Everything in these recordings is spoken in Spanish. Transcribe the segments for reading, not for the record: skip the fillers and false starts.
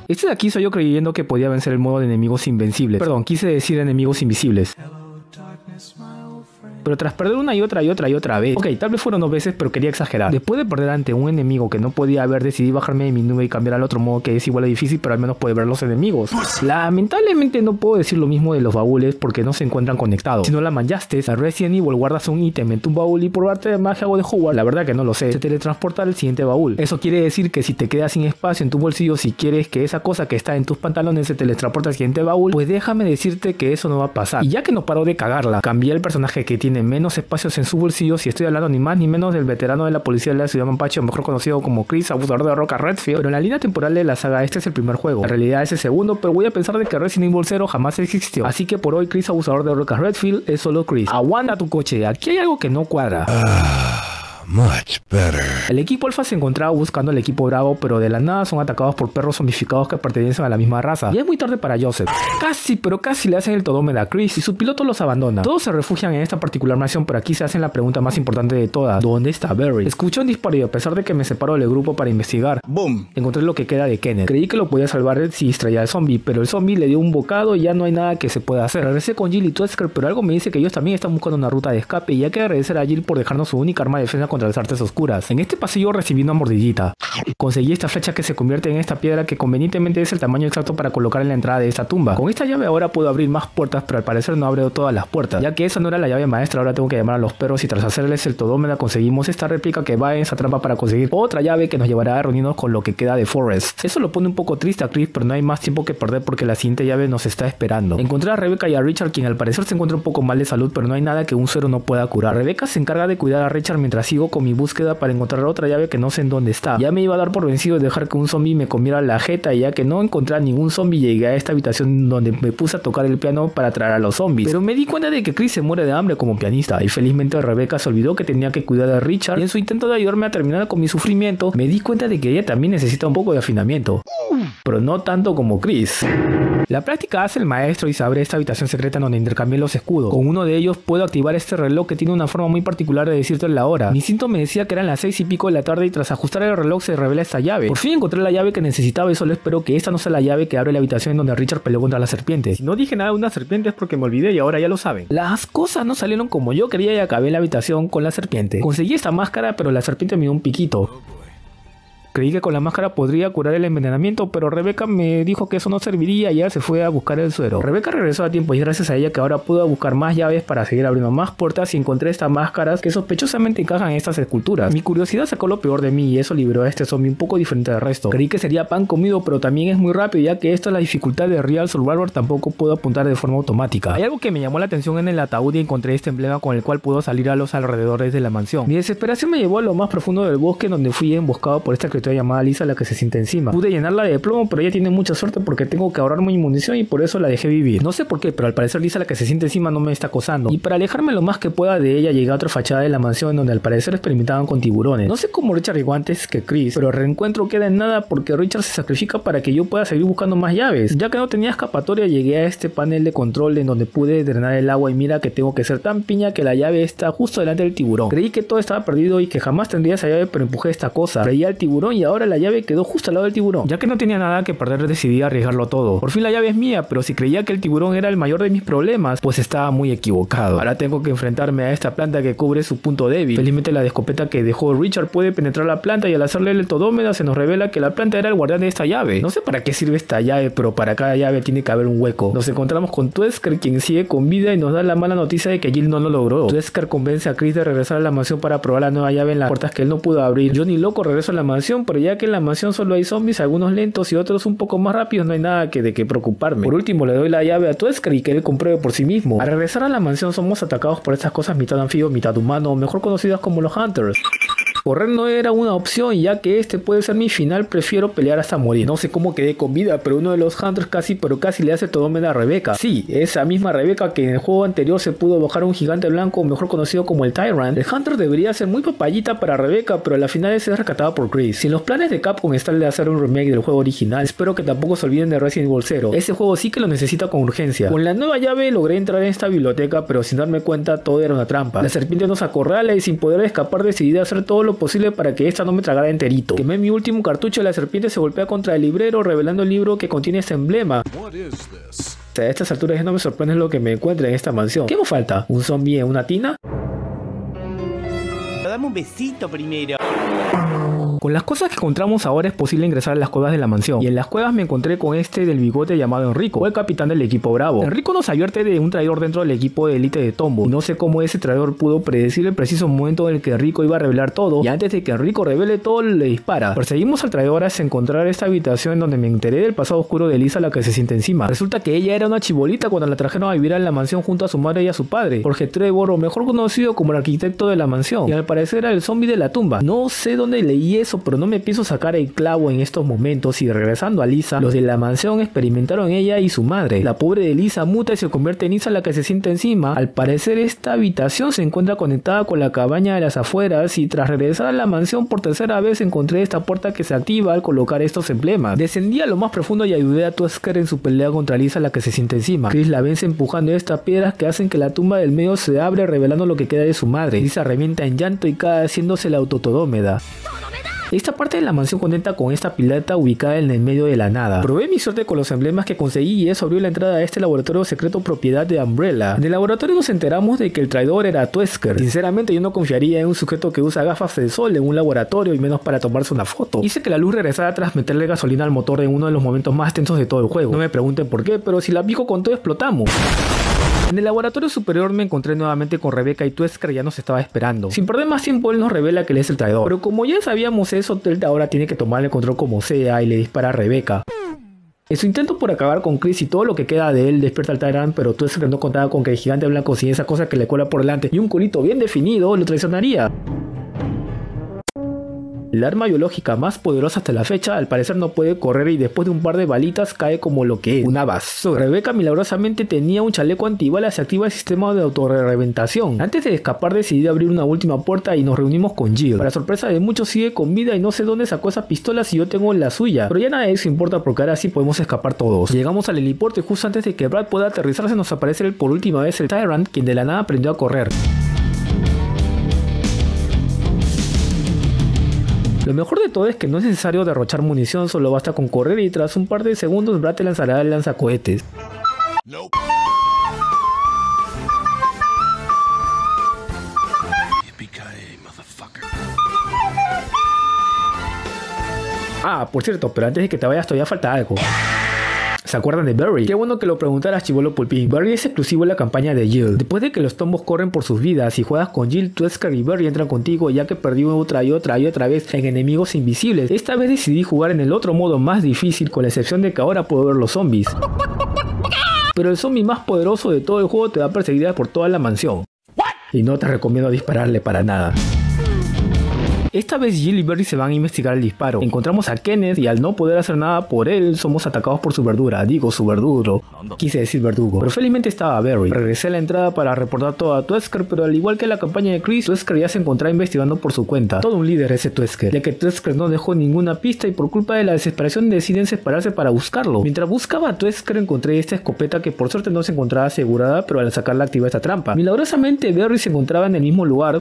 Este de aquí soy yo creyendo que podía vencer el modo de enemigos invencibles. Perdón, quise decir enemigos invisibles. Pero tras perder una y otra vez. Ok, tal vez fueron 2 veces, pero quería exagerar. Después de perder ante un enemigo que no podía haber, decidí bajarme de mi nube y cambiar al otro modo que es igual de difícil, pero al menos puede ver los enemigos. Lamentablemente no puedo decir lo mismo de los baúles porque no se encuentran conectados. Si no la manchaste, a Resident Evil guardas un ítem en tu baúl y por arte de magia o de Hogwarts, la verdad que no lo sé, se teletransporta al siguiente baúl. Eso quiere decir que si te quedas sin espacio en tu bolsillo, si quieres que esa cosa que está en tus pantalones se teletransporte al siguiente baúl, pues déjame decirte que eso no va a pasar. Y ya que no paro de cagarla, cambié el personaje que tiene menos espacios en su bolsillo, si estoy hablando ni más ni menos del veterano de la policía de la ciudad Mapache, o mejor conocido como Chris, abusador de Roca Redfield. Pero en la línea temporal de la saga este es el primer juego, en realidad es el segundo, pero voy a pensar de que Resident Evil 0 jamás existió, así que por hoy Chris, abusador de Roca Redfield, es solo Chris. Aguanta tu coche, aquí hay algo que no cuadra. Much better. El equipo Alpha se encontraba buscando al equipo Bravo, pero de la nada son atacados por perros zombificados que pertenecen a la misma raza. Y es muy tarde para Joseph. Casi, pero casi le hacen el todómeda a Chris y su piloto los abandona. Todos se refugian en esta particular mansión, pero aquí se hacen la pregunta más importante de todas: ¿dónde está Barry? Escuché un disparo y a pesar de que me separo del grupo para investigar, ¡boom!, encontré lo que queda de Kenneth. Creí que lo podía salvar si distraía al zombie, pero el zombie le dio un bocado y ya no hay nada que se pueda hacer. Regresé con Jill y Tusker, pero algo me dice que ellos también están buscando una ruta de escape y hay que agradecer a Jill por dejarnos su única arma de defensa contra las artes oscuras. En este pasillo recibí una mordidita. Conseguí esta flecha que se convierte en esta piedra que convenientemente es el tamaño exacto para colocar en la entrada de esta tumba. Con esta llave ahora puedo abrir más puertas, pero al parecer no abrió todas las puertas. Ya que esa no era la llave maestra, ahora tengo que llamar a los perros y tras hacerles el todómeda conseguimos esta réplica que va en esa trampa para conseguir otra llave que nos llevará a reunirnos con lo que queda de Forrest. Eso lo pone un poco triste a Chris, pero no hay más tiempo que perder porque la siguiente llave nos está esperando. Encontré a Rebecca y a Richard, quien al parecer se encuentra un poco mal de salud, pero no hay nada que un suero no pueda curar. Rebecca se encarga de cuidar a Richard mientras sigo con mi búsqueda para encontrar otra llave que no sé en dónde está. Ya me iba a dar por vencido de dejar que un zombie me comiera la jeta, y ya que no encontré a ningún zombie llegué a esta habitación donde me puse a tocar el piano para atraer a los zombies. Pero me di cuenta de que Chris se muere de hambre como pianista y felizmente Rebecca se olvidó que tenía que cuidar a Richard y en su intento de ayudarme a terminar con mi sufrimiento me di cuenta de que ella también necesita un poco de afinamiento, pero no tanto como Chris. La práctica hace el maestro y se abre esta habitación secreta donde intercambié los escudos. Con uno de ellos puedo activar este reloj que tiene una forma muy particular de decirte la hora. Mi instinto me decía que eran las 6 y pico de la tarde y tras ajustar el reloj se revela esta llave. Por fin encontré la llave que necesitaba y solo espero que esta no sea la llave que abre la habitación en donde Richard peleó contra las serpientes. Si no dije nada de una serpiente es porque me olvidé y ahora ya lo saben. Las cosas no salieron como yo quería y acabé la habitación con la serpiente. Conseguí esta máscara, pero la serpiente me dio un piquito. Creí que con la máscara podría curar el envenenamiento, pero Rebecca me dijo que eso no serviría y ella se fue a buscar el suero. Rebecca regresó a tiempo y gracias a ella que ahora pude buscar más llaves para seguir abriendo más puertas y encontré estas máscaras que sospechosamente encajan en estas esculturas. Mi curiosidad sacó lo peor de mí y eso liberó a este zombie un poco diferente del resto. Creí que sería pan comido, pero también es muy rápido, ya que esta es la dificultad de Real Survivor, tampoco puedo apuntar de forma automática. Hay algo que me llamó la atención en el ataúd y encontré este emblema con el cual puedo salir a los alrededores de la mansión. Mi desesperación me llevó a lo más profundo del bosque, donde fui emboscado por esta criatura llamada Lisa, la que se siente encima. Pude llenarla de plomo, pero ella tiene mucha suerte porque tengo que ahorrar mi munición y por eso la dejé vivir. No sé por qué, pero al parecer Lisa, la que se siente encima, no me está acosando. Y para alejarme lo más que pueda de ella, llegué a otra fachada de la mansión en donde al parecer experimentaban con tiburones. No sé cómo Richard llegó antes que Chris, pero el reencuentro queda en nada porque Richard se sacrifica para que yo pueda seguir buscando más llaves. Ya que no tenía escapatoria, llegué a este panel de control en donde pude drenar el agua y mira que tengo que ser tan piña que la llave está justo delante del tiburón. Creí que todo estaba perdido y que jamás tendría esa llave, pero empujé esta cosa. Veía al tiburón y ahora la llave quedó justo al lado del tiburón. Ya que no tenía nada que perder, decidí arriesgarlo todo. Por fin la llave es mía, pero si creía que el tiburón era el mayor de mis problemas, pues estaba muy equivocado. Ahora tengo que enfrentarme a esta planta que cubre su punto débil. Felizmente la escopeta que dejó Richard puede penetrar la planta y al hacerle el todómeda se nos revela que la planta era el guardián de esta llave. No sé para qué sirve esta llave, pero para cada llave tiene que haber un hueco. Nos encontramos con Tusker, quien sigue con vida y nos da la mala noticia de que Jill no lo logró. Tusker convence a Chris de regresar a la mansión para probar la nueva llave en las puertas que él no pudo abrir. Yo ni loco regreso a la mansión, pero ya que en la mansión solo hay zombies, algunos lentos y otros un poco más rápidos, no hay nada de qué preocuparme. Por último le doy la llave a Tusker y que él compruebe por sí mismo. Al regresar a la mansión somos atacados por estas cosas mitad anfibio, mitad humano, mejor conocidas como los Hunters. Correr no era una opción y ya que este puede ser mi final, prefiero pelear hasta morir. No sé cómo quedé con vida, pero uno de los Hunters casi le hace todómeda a Rebecca. Sí, esa misma Rebecca que en el juego anterior se pudo bajar un gigante blanco, mejor conocido como el Tyrant. El Hunter debería ser muy papayita para Rebecca, pero a la final es rescatada por Chris. Si en los planes de Capcom está el de hacer un remake del juego original, espero que tampoco se olviden de Resident Evil 0. Ese juego sí que lo necesita con urgencia. Con la nueva llave logré entrar en esta biblioteca, pero sin darme cuenta todo era una trampa. La serpiente nos acorrala y sin poder escapar decidí hacer todo lo lo posible para que esta no me tragara enterito. Quemé mi último cartucho y la serpiente se golpea contra el librero, revelando el libro que contiene este emblema. A estas alturas ya no me sorprende lo que me encuentre en esta mansión. ¿Qué me falta? ¿Un zombie en una tina? Dame un besito primero. Con las cosas que encontramos ahora es posible ingresar a las cuevas de la mansión, y en las cuevas me encontré con este del bigote llamado Enrico, o el capitán del equipo Bravo. Enrico nos advierte de un traidor dentro del equipo de élite de Tombo, y no sé cómo ese traidor pudo predecir el preciso momento en el que Enrico iba a revelar todo, y antes de que Enrico revele todo le dispara. Perseguimos al traidor hasta encontrar esta habitación en donde me enteré del pasado oscuro de Lisa, la que se siente encima. Resulta que ella era una chibolita cuando la trajeron a vivir en la mansión junto a su madre y a su padre, Jorge Trevor, o mejor conocido como el arquitecto de la mansión, y al parecer era el zombie de la tumba. No sé dónde leí eso, pero no me pienso sacar el clavo en estos momentos. Y regresando a Lisa, los de la mansión experimentaron ella y su madre. La pobre de Lisa muta y se convierte en Lisa, la que se siente encima. Al parecer esta habitación se encuentra conectada con la cabaña de las afueras, y tras regresar a la mansión por tercera vez encontré esta puerta que se activa al colocar estos emblemas. Descendí a lo más profundo y ayudé a Tusker en su pelea contra Lisa, la que se siente encima. Chris la vence empujando estas piedras que hacen que la tumba del medio se abre, revelando lo que queda de su madre. Lisa revienta en llanto y cae haciéndose la autotodómeda. Esta parte de la mansión cuenta con esta pileta ubicada en el medio de la nada. Probé mi suerte con los emblemas que conseguí y eso abrió la entrada a este laboratorio secreto propiedad de Umbrella. En el laboratorio nos enteramos de que el traidor era Tusker. Sinceramente yo no confiaría en un sujeto que usa gafas de sol en un laboratorio, y menos para tomarse una foto. Hice que la luz regresara tras meterle gasolina al motor en uno de los momentos más tensos de todo el juego. No me pregunten por qué, pero si la pico con todo explotamos. En el laboratorio superior me encontré nuevamente con Rebecca y Tusker ya nos estaba esperando. Sin perder más tiempo él nos revela que él es el traidor, pero como ya sabíamos eso, él ahora tiene que tomar el control como sea y le dispara a Rebecca. En su intento por acabar con Chris y todo lo que queda de él despierta al Tyrant, pero Tusker no contaba con que el gigante blanco sin esa cosa que le cuela por delante y un culito bien definido lo traicionaría. El arma biológica más poderosa hasta la fecha al parecer no puede correr y después de un par de balitas cae como lo que es, una basura. Rebecca milagrosamente tenía un chaleco antibalas y activa el sistema de autorreventación. Antes de escapar decidí abrir una última puerta y nos reunimos con Jill. Para sorpresa de muchos sigue con vida y no sé dónde sacó esa pistola si yo tengo la suya, pero ya nada de eso importa porque ahora sí podemos escapar todos. Llegamos al helipuerto y justo antes de que Brad pueda aterrizarse nos aparece por última vez el Tyrant, quien de la nada aprendió a correr. Lo mejor de todo es que no es necesario derrochar munición, solo basta con correr y tras un par de segundos Brad te lanzará el lanzacohetes. Nope. Ah, por cierto, pero antes de que te vayas todavía falta algo. ¿Se acuerdan de Barry? Qué bueno que lo preguntaras, chibolo pulpín. Barry es exclusivo en la campaña de Jill. Después de que los tombos corren por sus vidas y juegas con Jill, Tusker y Barry entran contigo ya que perdió otra y otra vez en enemigos invisibles. Esta vez decidí jugar en el otro modo más difícil, con la excepción de que ahora puedo ver los zombies. Pero el zombie más poderoso de todo el juego te va a perseguir por toda la mansión. Y no te recomiendo dispararle para nada. Esta vez Jill y Barry se van a investigar el disparo. Encontramos a Kenneth y al no poder hacer nada por él, somos atacados por su verdura. Digo, su verduro. Quise decir verdugo. Pero felizmente estaba Barry. Regresé a la entrada para reportar todo a Tusker, pero al igual que la campaña de Chris, Tusker ya se encontraba investigando por su cuenta. Todo un líder ese Tusker, ya que Tusker no dejó ninguna pista y por culpa de la desesperación deciden separarse para buscarlo. Mientras buscaba a Tusker encontré esta escopeta que por suerte no se encontraba asegurada, pero al sacarla activa esta trampa. Milagrosamente Barry se encontraba en el mismo lugar.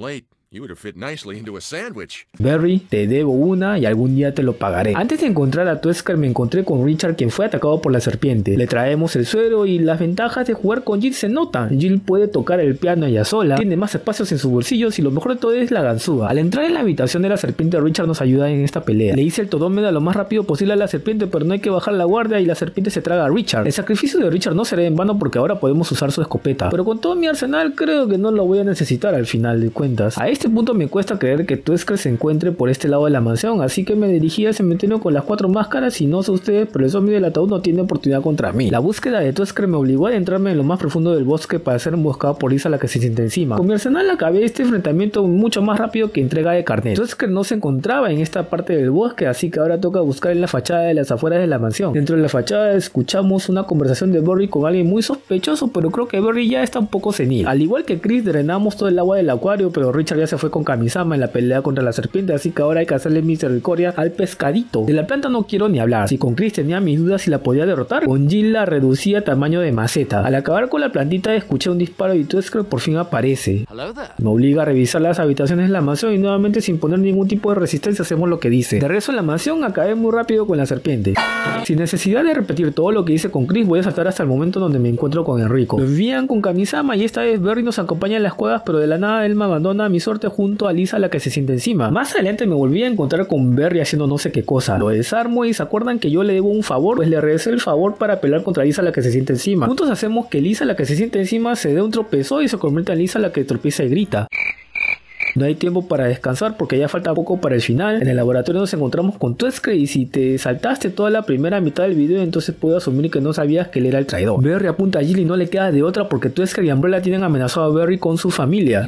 Barry, te debo una y algún día te lo pagaré. Antes de encontrar a Tusker me encontré con Richard, quien fue atacado por la serpiente. Le traemos el suero y las ventajas de jugar con Jill se notan. Jill puede tocar el piano ella sola, tiene más espacios en sus bolsillos y lo mejor de todo es la ganzúa. Al entrar en la habitación de la serpiente, Richard nos ayuda en esta pelea. Le hice el todómeda lo más rápido posible a la serpiente, pero no hay que bajar la guardia y la serpiente se traga a Richard. El sacrificio de Richard no será en vano porque ahora podemos usar su escopeta, pero con todo mi arsenal creo que no lo voy a necesitar al final de cuentas. A este punto me cuesta creer que Tusker se encuentre por este lado de la mansión, así que me dirigí al cementerio con las 4 máscaras y no sé ustedes, pero el zombie del ataúd no tiene oportunidad contra mí. La búsqueda de Tusker me obligó a adentrarme en lo más profundo del bosque para ser emboscado por Lisa, la que se siente encima. Con mi arsenal acabé este enfrentamiento mucho más rápido que entrega de carnet. Tusker no se encontraba en esta parte del bosque, así que ahora toca buscar en la fachada de las afueras de la mansión. Dentro de la fachada escuchamos una conversación de Barry con alguien muy sospechoso, pero creo que Barry ya está un poco senil. Al igual que Chris, drenamos todo el agua del acuario, pero Richard ya misericordia se fue con Kamisama en la pelea contra la serpiente, así que ahora hay que hacerle misericordia al pescadito. De la planta no quiero ni hablar. Si con Chris tenía mis dudas si la podía derrotar, con Jill la reducía a tamaño de maceta. Al acabar con la plantita escuché un disparo y Tusker por fin aparece. Me obliga a revisar las habitaciones de la mansión y nuevamente sin poner ningún tipo de resistencia hacemos lo que dice. De regreso en la mansión acabé muy rápido con la serpiente. Sin necesidad de repetir todo lo que hice con Chris, voy a saltar hasta el momento donde me encuentro con Enrico. Lo envían con Kamisama y esta vez Berry nos acompaña en las cuevas, pero de la nada él me abandona a mi suerte junto a Lisa, la que se siente encima. Más adelante me volví a encontrar con Berry haciendo no sé qué cosa. Lo desarmo y se acuerdan que yo le debo un favor, pues le regresé el favor para pelear contra Lisa, la que se siente encima. Juntos hacemos que Lisa, la que se siente encima, se dé un tropezón y se convierte en Lisa, la que tropieza y grita. No hay tiempo para descansar porque ya falta poco para el final. En el laboratorio nos encontramos con Tusker y si te saltaste toda la primera mitad del video, entonces puedo asumir que no sabías que él era el traidor. Berry apunta a Jill y no le queda de otra porque Tusker y Umbrella tienen amenazado a Berry con su familia.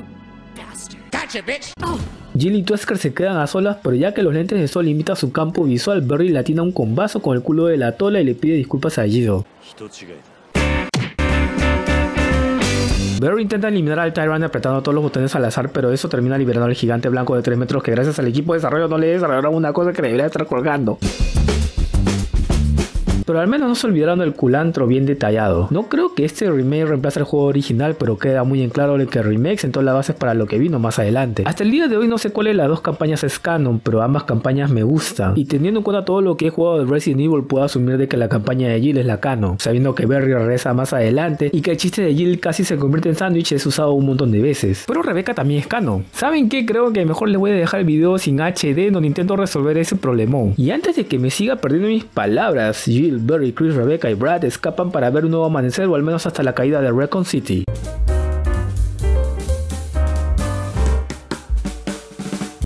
Jill y Tusker se quedan a solas, pero ya que los lentes de sol limitan su campo visual, Berry le atina un combazo con el culo de la tola y le pide disculpas a Jill. Berry intenta eliminar al Tyrant apretando todos los botones al azar, pero eso termina liberando al gigante blanco de 3 metros que gracias al equipo de desarrollo no le desarrollaron una cosa que debería estar colgando. Pero al menos no se olvidaron del culantro bien detallado. No creo que este remake reemplace el juego original, pero queda muy en claro que el remake sentó las bases para lo que vino más adelante. Hasta el día de hoy no sé cuál de las dos campañas es canon, pero ambas campañas me gustan. Y teniendo en cuenta todo lo que he jugado de Resident Evil, puedo asumir de que la campaña de Jill es la canon, sabiendo que Berry regresa más adelante y que el chiste de Jill casi se convierte en sándwich es usado un montón de veces. Pero Rebecca también es canon. ¿Saben qué? Creo que mejor les voy a dejar el video sin HD donde intento resolver ese problemón. Y antes de que me siga perdiendo mis palabras, Jill, Berry, Chris, Rebecca y Brad escapan para ver un nuevo amanecer o al menos hasta la caída de Recon City.